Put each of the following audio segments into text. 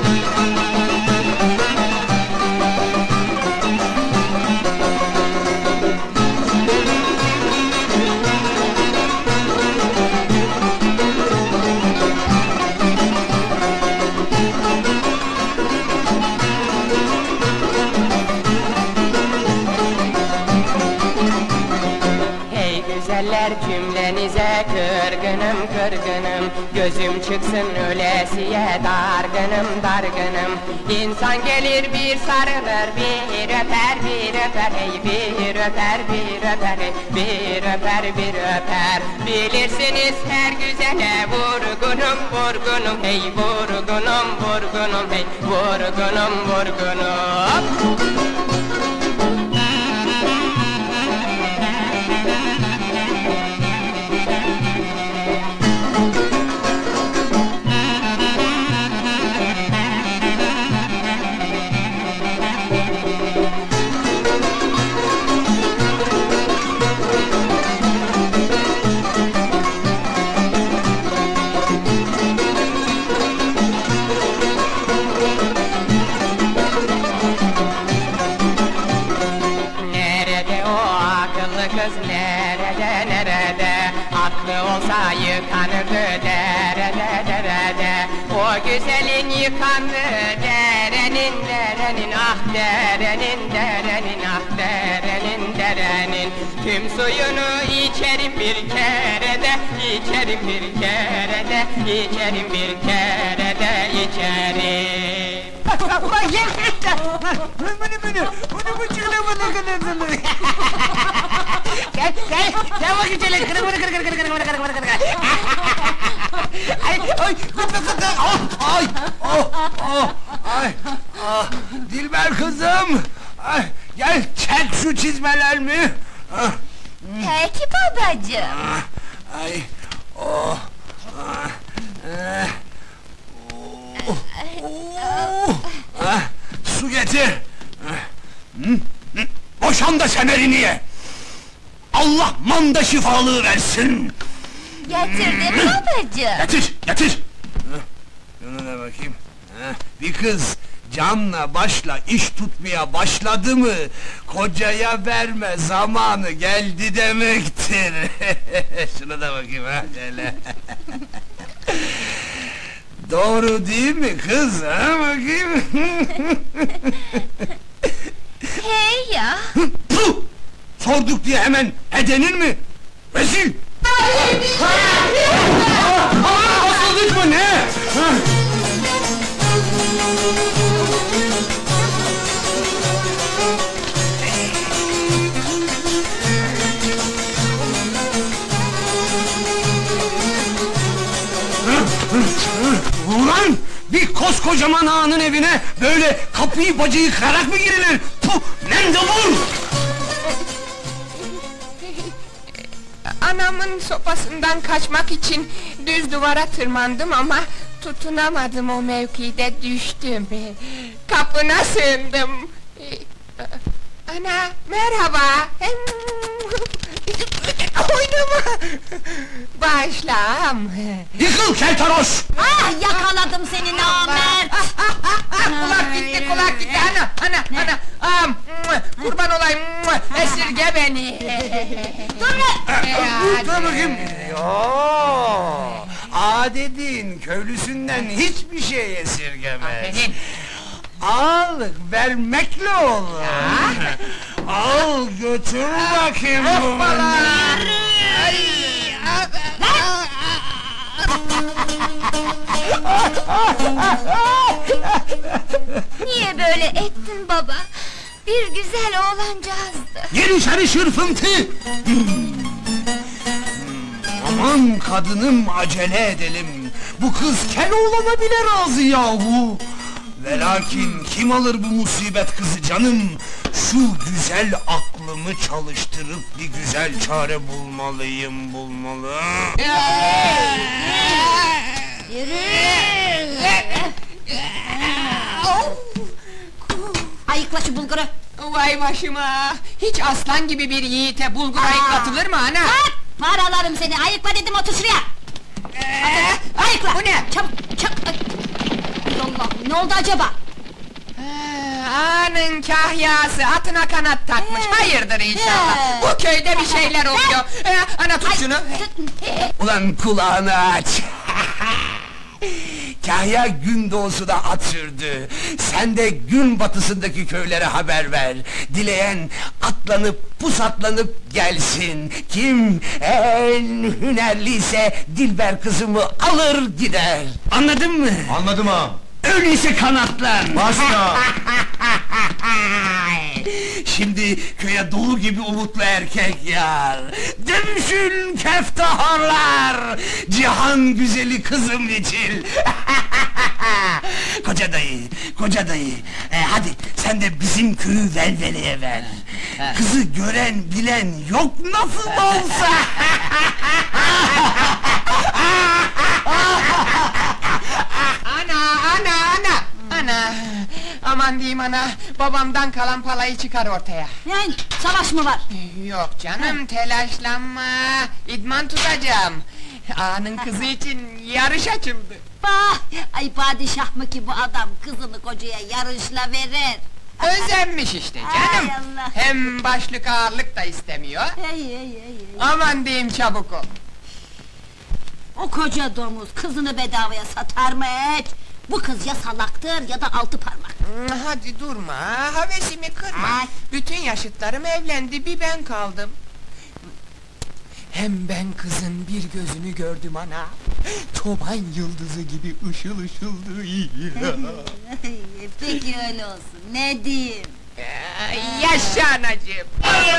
Cümlenize kırgınım kırgınım, gözüm çıksın ölesiye dargınım dargınım. İnsan gelir bir sarılır, bir öper bir öper, hey bir öper bir öper, hey bir öper bir öper. Bilirsiniz her güzele vurgunum vurgunum, hey vurgunum vurgunum, hey vurgunum vurgunum. Kız nerede nerede, aklı olsa yıkanırdı derede derede. O güzelin yıkandığı derenin derenin, ah derenin derenin, ah derenin derenin. Tüm suyunu içerim bir kerede, içerim bir kerede, içerim bir kerede, içerim. Ulan yeter! Bunu çıkına bunu kırıldı. Gel bakayım şöyle, kırı. Ay, Dilber kızım! Ay, gel, çek şu çizmelerimi! Peki babacığım! Ay, su getir! Boşan da semerini ye! Allah manda şifalığı versin! Getirdim babacığım! Getir! Şunu da bakayım. Bir kız canla başla iş tutmaya başladı mı, kocaya verme zamanı geldi demektir. Şunu da bakayım ha, şöyle. Doğru değil mi kız, ha bakayım? Hey ya! Puh! Sorduk diye hemen denir mi? Rezil! Asıldık mı ne? Ulan! Bir koskocaman ağanın evine böyle kapıyı bacayı kırarak mı girilir? Puh! Mendebur! Anamın sopasından kaçmak için düz duvara tırmandım ama tutunamadım, o mevkide düştüm. Kapına sığındım. Ana, merhaba. Oynama. Bağışlam. Yıkıl keltoros! Ah, yakaladım seni namert! Kulak gitti, ana, kurban olayım, esirge beni. Dur bakayım! Yoo! Ağa dediğin köylüsünden hiçbir şey esirgemez. Al, vermekle olur. Al, götür bakayım bunu. Niye böyle ettin baba? Bir güzel oğlancağızdı. Gel içeri şırfıntı! Aman kadınım, acele edelim. Bu kız Keloğlan'a bile razı yahu. Ve lakin kim alır bu musibet kızı canım? Şu güzel aklımı çalıştırıp bir güzel çare bulmalıyım, bulmalı. Yürü! Ayıkla şu bulguru! Vay başıma! Hiç aslan gibi bir yiğite bulgur ayıklatılır mı ana? Kalk! Paralarım seni, ayıkla dedim, otur şuraya! Ayıkla! Bu ne? Çabuk! Allah! Ne oldu acaba? Ağanın kahyası atına kanat takmış, hayırdır inşallah. Bu köyde bir şeyler oluyor. Ana tut şunu. Ulan kulağını aç! Kahya gün doğusu da at sürdü. Sen de gün batısındaki köylere haber ver. Dileyen atlanıp pusatlanıp gelsin. Kim en hünerliyse Dilber kızımı alır gider. Anladın mı? Anladım ağam. Öyleyse kanatlan! Başla! Şimdi köye dolu gibi umutlu erkek yar! Dövüşün keftaharlar! Cihan güzeli kızım için! Koca dayı! Hadi sen de bizim köyü velveleye ver! Kızı gören bilen yok nasıl olsa! Ana! Aman diyeyim ana, babamdan kalan palayı çıkar ortaya. Yani savaş mı var? Yok canım, telaşlanma, idman tutacağım. Ağanın kızı için yarış açıldı. Bah! Ay padişah mı ki bu adam kızını kocaya yarışla verir? Özenmiş işte canım. Ay Allah! Hem başlık ağırlık da istemiyor. Hey. Aman diyeyim çabuk ol. O koca domuz kızını bedavaya satar mı hiç? Bu kız ya salaktır ya da altı parmak. Hadi durma, havesimi kırma. Ay. Bütün yaşıtlarım evlendi, bir ben kaldım. Hem ben kızın bir gözünü gördüm ana. Çoban yıldızı gibi ışıl ışıldı. Peki öyle olsun, ne diyeyim? Yaşa anacığım.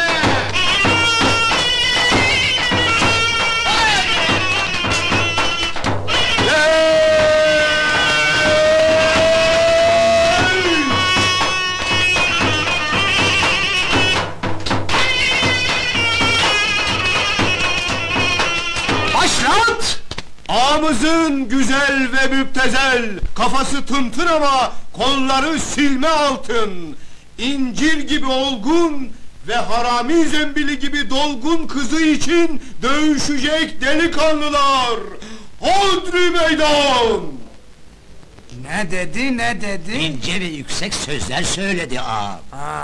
Başlat! Ağamızın güzel ve müptezel, kafası tımtır ama kolları silme altın, incir gibi olgun ve harami zembili gibi dolgun kızı için dövüşecek delikanlılar! Hodri meydan! Ne dedi? İnce ve yüksek sözler söyledi ağam.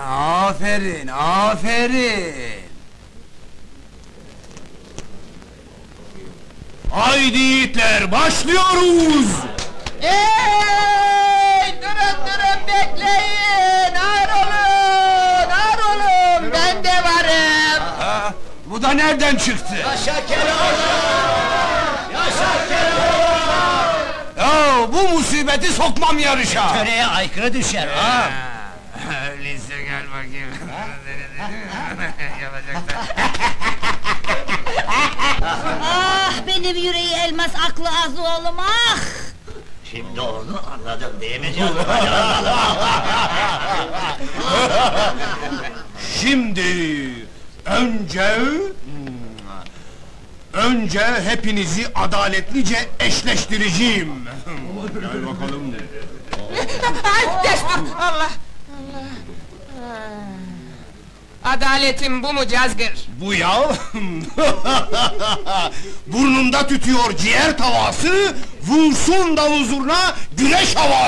Aferin! Haydi yiğitler, başlıyoruz! Durun bekleyin! Ağır olun! Ben de varım! Bu da nereden çıktı? Ya bu musibeti sokmam yarışa! Töreye aykırı düşer ağam. Öyleyse gel bakayım. Ah benim yüreği elmas aklı az oğlum ah! Şimdi onu anladım değil mi canım? Şimdi önce hepinizi adaletlice eşleştireceğim. Gel bakalım. Ay, destur! Allah! Adaletim bu mu cazgır? Bu ya. Burnunda tütüyor ciğer tavası, vursun davul zurna güneş havası.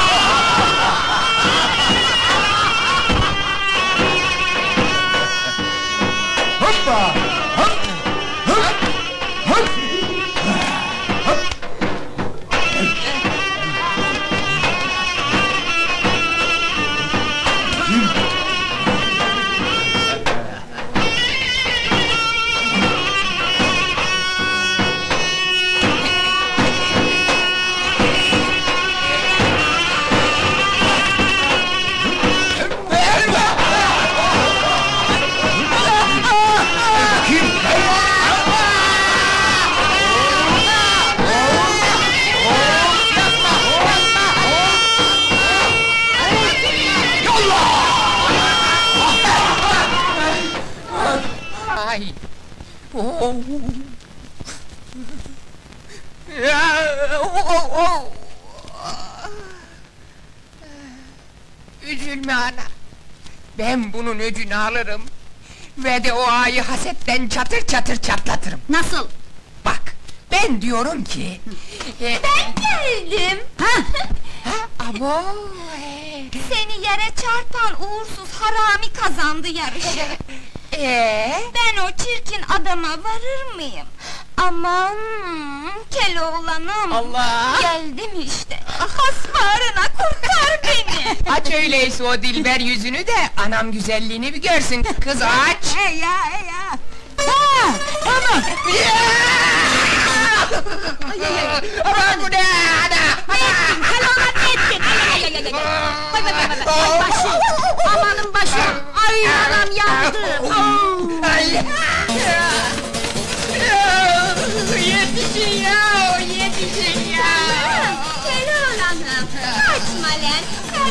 Hoppa! Hop! Hop! Hop! Ay! Oh! Üzülme ana! Ben bunun öcünü alırım ve de o ağayı hasetten çatır çatır çatlatırım. Nasıl? Bak, ben diyorum ki... Ben geldim! Ha? Ama Vay! Seni yere çarpan uğursuz harami kazandı yarışı. Ben o çirkin adama varır mıyım? Aman, Keloğlanım! Allah! Geldim işte, hasmarına kurtar beni! Aç öyleyse o dilber yüzünü de anam güzelliğini bir görsün. Kız aç! Ya! Aman! Aman bu ne ana! Keloğlan ne ettin? Ay başım! Amanın başım! Ay anam yandı! Ay! Yetişin ya! Yetişin ya! Keloğlanım, kaçma lan!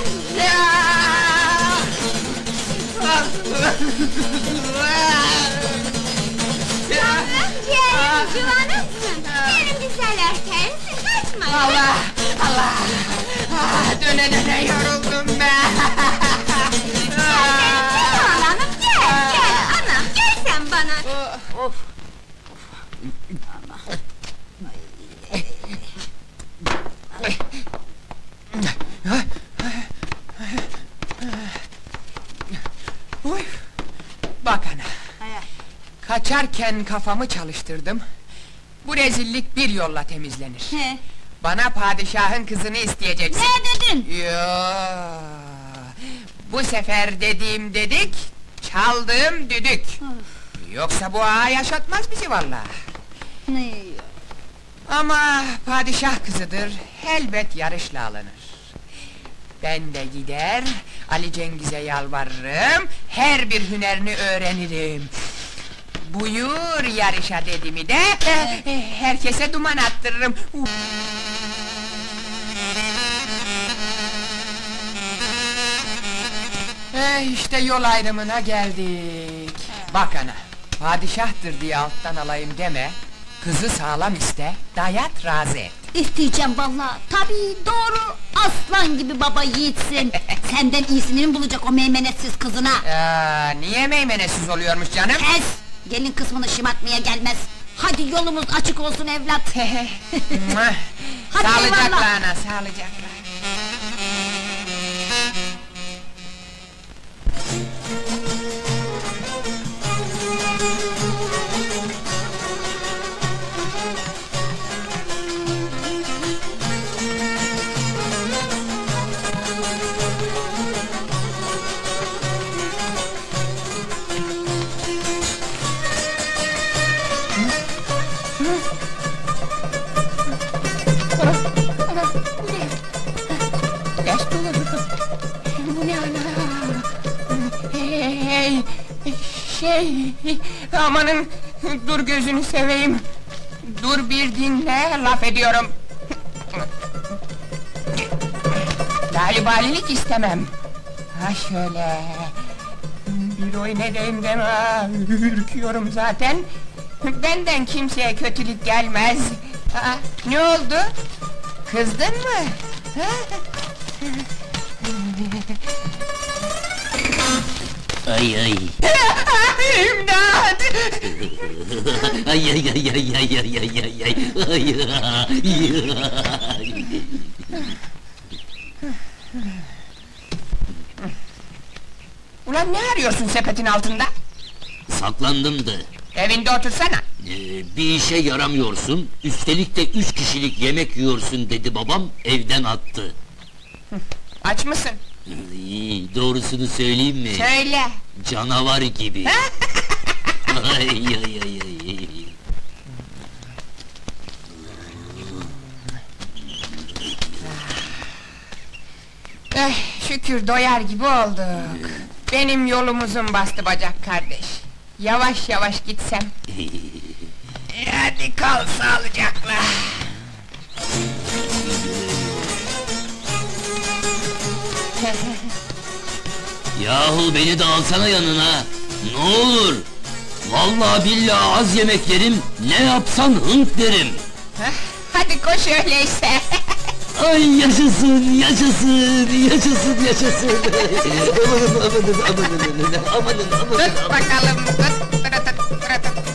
Ciğerim civanımsın! Benim güzel erkensin, kaçma lan! Allah! Allah! Döne yoruldum ben! Keloğlanım gel, anam gel sen bana! Uy! Bak ana! Kaçarken kafamı çalıştırdım. Bu rezillik bir yolla temizlenir. He, Bana padişahın kızını isteyeceksin. ne dedin? Yo, bu sefer dediğim dedik, çaldığım düdük. Yoksa bu ağa yaşatmaz bizi vallahi. Ne? Ama padişah kızıdır, elbet yarışla alınır. Ben de gider, Ali Cengiz'e yalvarırım, her bir hünerini öğrenirim. Buyur yarışa dedi mi de, herkese duman attırırım. İşte yol ayrımına geldik. Bak ana, padişahtır diye alttan alayım deme, kızı sağlam iste, dayat razı et. İsteyeceğim vallahi. Tabii doğru. Aslan gibi baba yiğitsin. Senden iyisini mi bulacak o meymenetsiz kızına? Niye meymenetsiz oluyormuş canım? Kes! Gelin kısmını şımartmaya gelmez. Hadi yolumuz açık olsun evlat. Hadi sağlıcakla eyvallah. ana, sağlıcakla. Bu ne ana? Amanın, dur gözünü seveyim. Dur bir dinle, laf ediyorum. Galibalilik istemem. Ha şöyle... Bir oyun edeyim deme, ürküyorum zaten. Benden kimseye kötülük gelmez. Ne oldu? Kızdın mı? Ay! İmdat! Ay! Ulan ne arıyorsun sepetin altında? Saklandım da. Evinde otursana. Bir işe yaramıyorsun, üstelik de 3 kişilik yemek yiyorsun dedi babam, evden attı. Aç mısın? Doğrusunu söyleyeyim mi? Söyle. Canavar gibi. Ay. Şükür doyar gibi olduk. Benim yolumuzun bastı bacak kardeş. Yavaş yavaş gitsem. Hadi kal sağlıcakla. Yahu beni de alsana yanına. Ne olur. Vallahi billahi az yemek yerim, ne yapsan hınt derim. Hadi koş öyleyse. Ay yaşasın. Amanın. Tut bakalım, tut.